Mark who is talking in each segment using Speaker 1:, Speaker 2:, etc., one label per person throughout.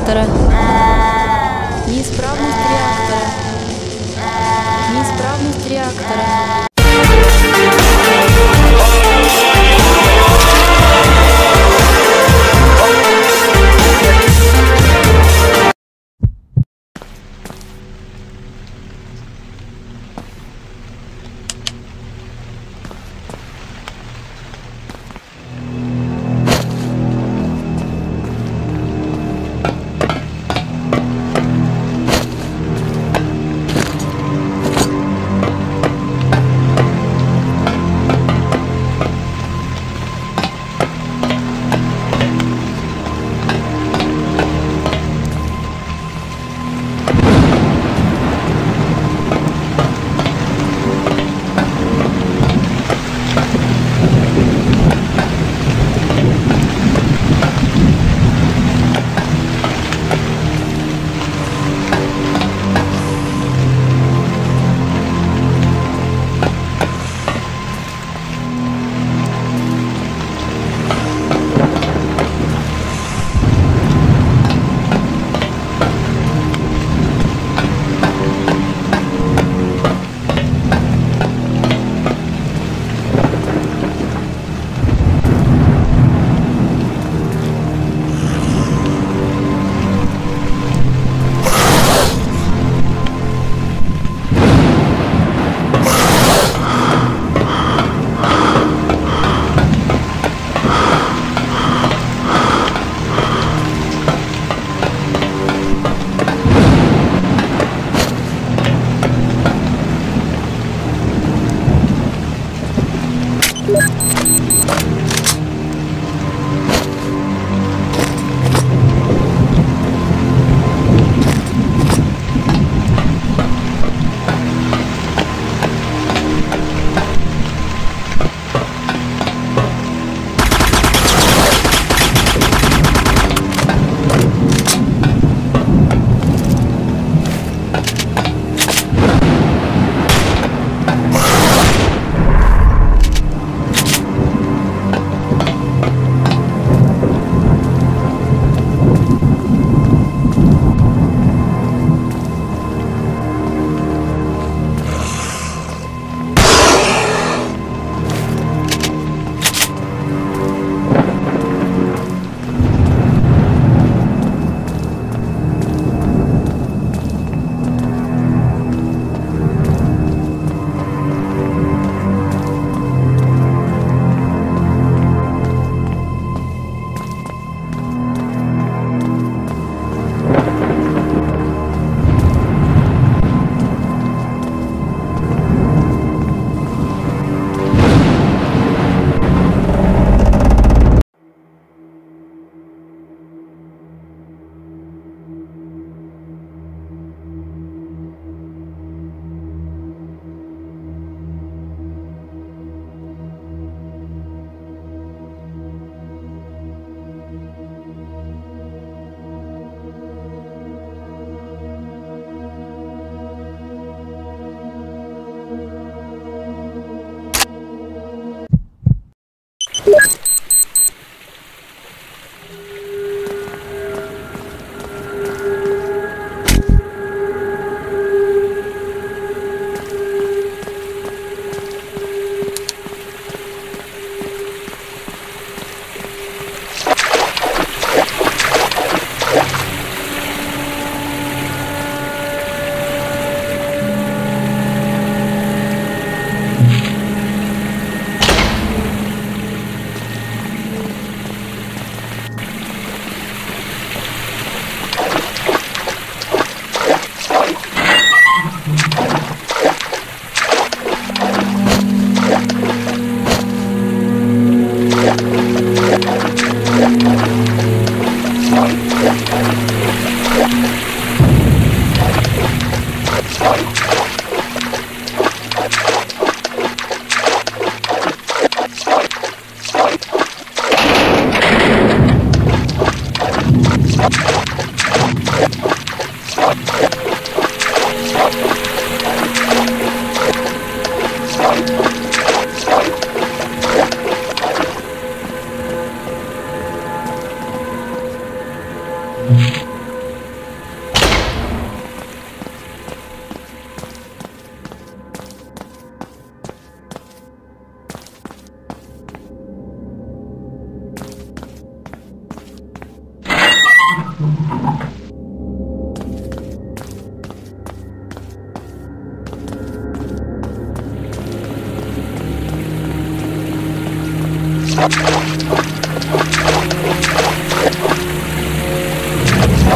Speaker 1: реактора. Неисправность реактора. Неисправность реактора.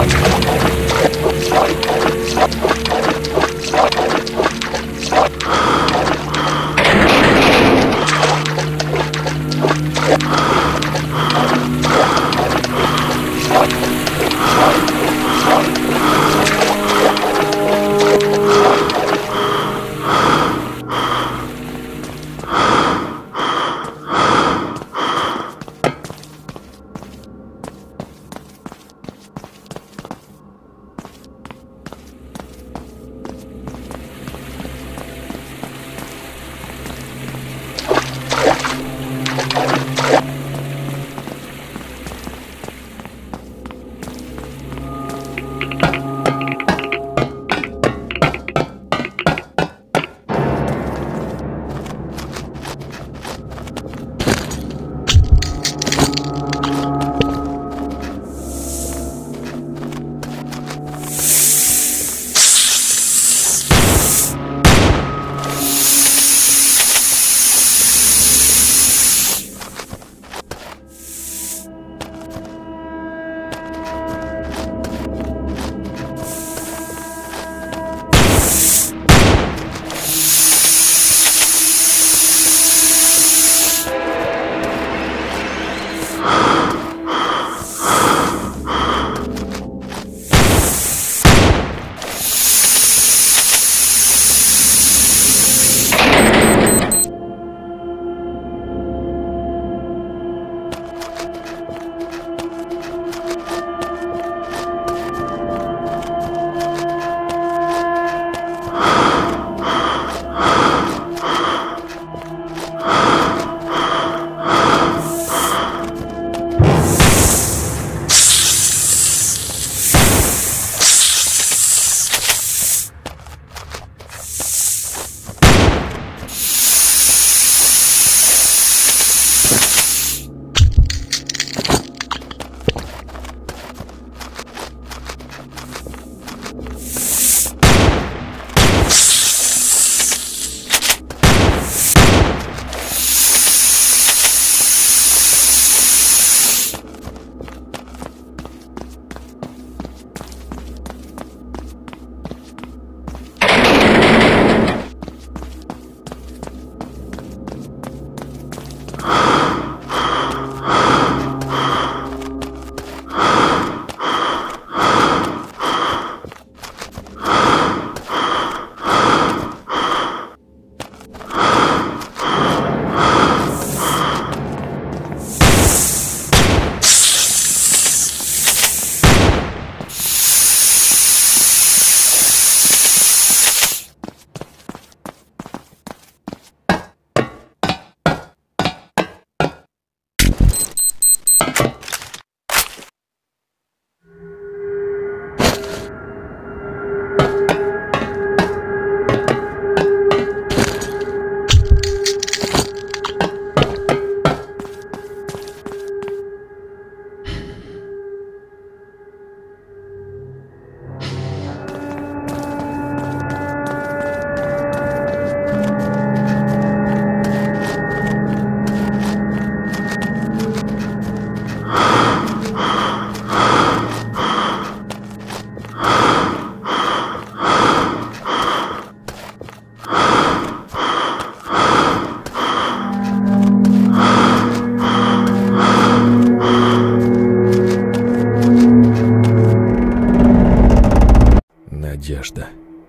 Speaker 2: Надежда.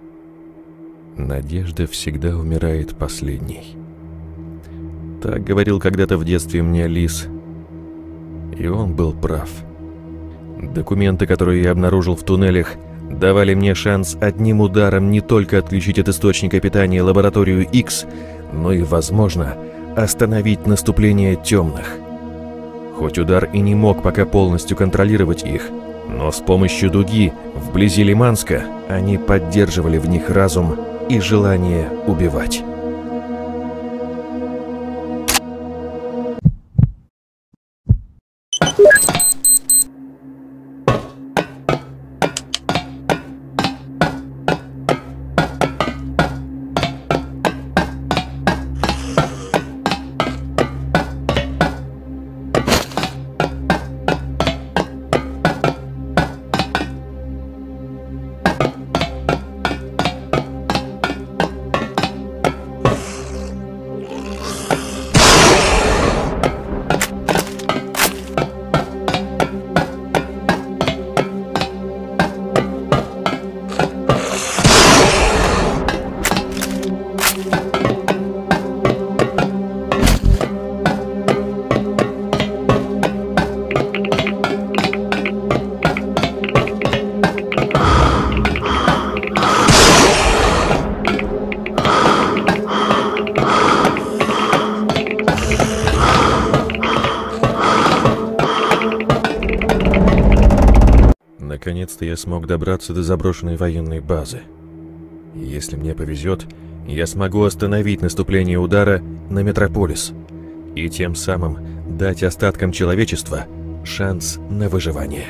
Speaker 2: Надежда всегда умирает последней. Так говорил когда-то в детстве мне Лис. И он был прав. Документы, которые я обнаружил в туннелях, давали мне шанс одним ударом не только отключить от источника питания лабораторию X, но и, возможно, остановить наступление темных. Хоть удар и не мог пока полностью контролировать их, но с помощью дуги вблизи Лиманска они поддерживали в них разум и желание убивать. Наконец-то я смог добраться до заброшенной военной базы. Если мне повезет, я смогу остановить наступление удара на Метрополис и тем самым дать остаткам человечества шанс на выживание.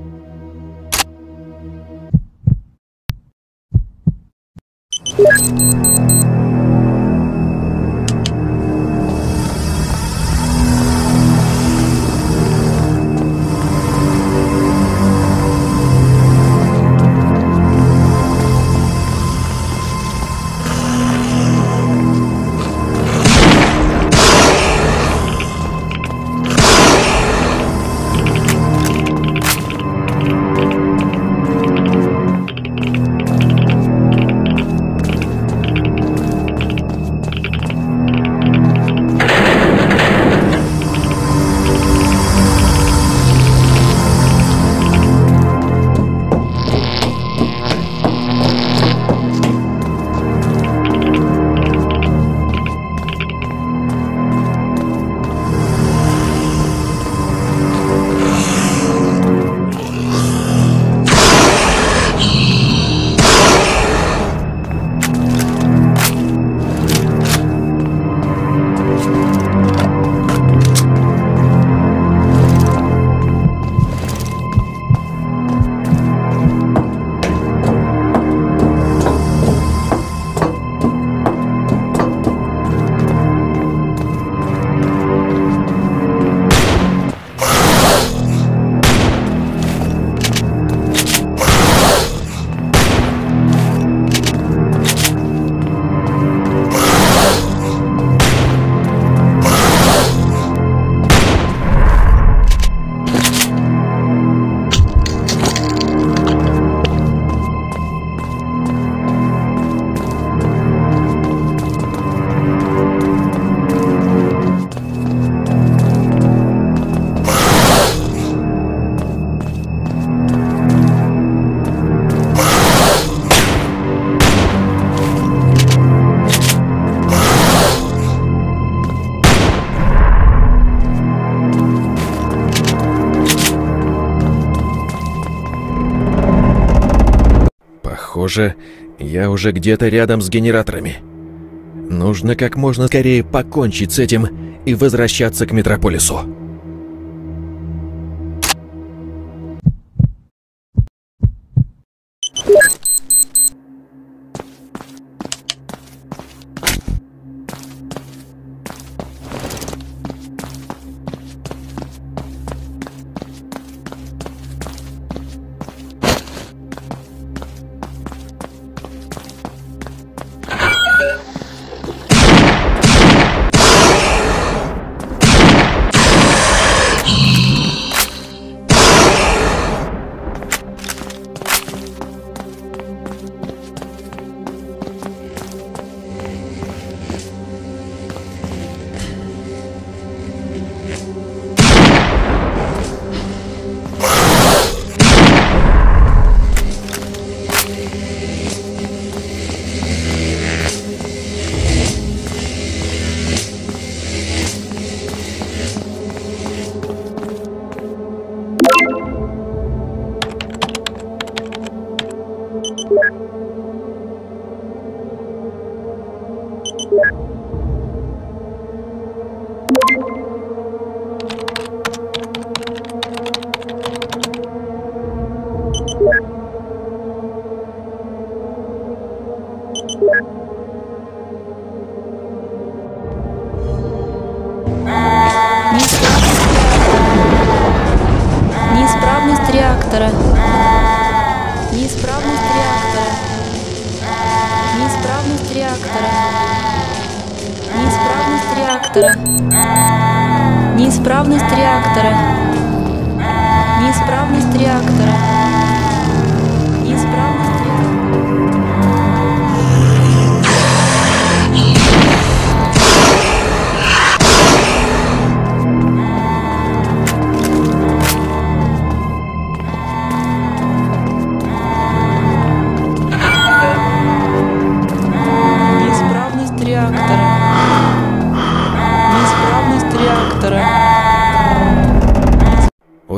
Speaker 2: Похоже, я уже где-то рядом с генераторами. Нужно как можно скорее покончить с этим и возвращаться к Метрополису.
Speaker 1: Неисправность реактора. Неисправность реактора. Неисправность реактора. Неисправность реактора. Неисправность реактора. Неисправность реактора. Неисправность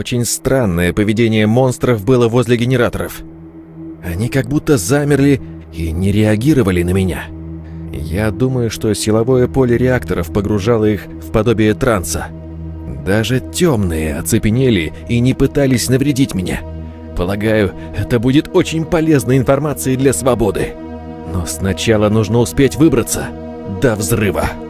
Speaker 2: Очень странное поведение монстров было возле генераторов. Они как будто замерли и не реагировали на меня. Я думаю, что силовое поле реакторов погружало их в подобие транса. Даже темные оцепенели и не пытались навредить меня. Полагаю, это будет очень полезной информацией для свободы. Но сначала нужно успеть выбраться до взрыва.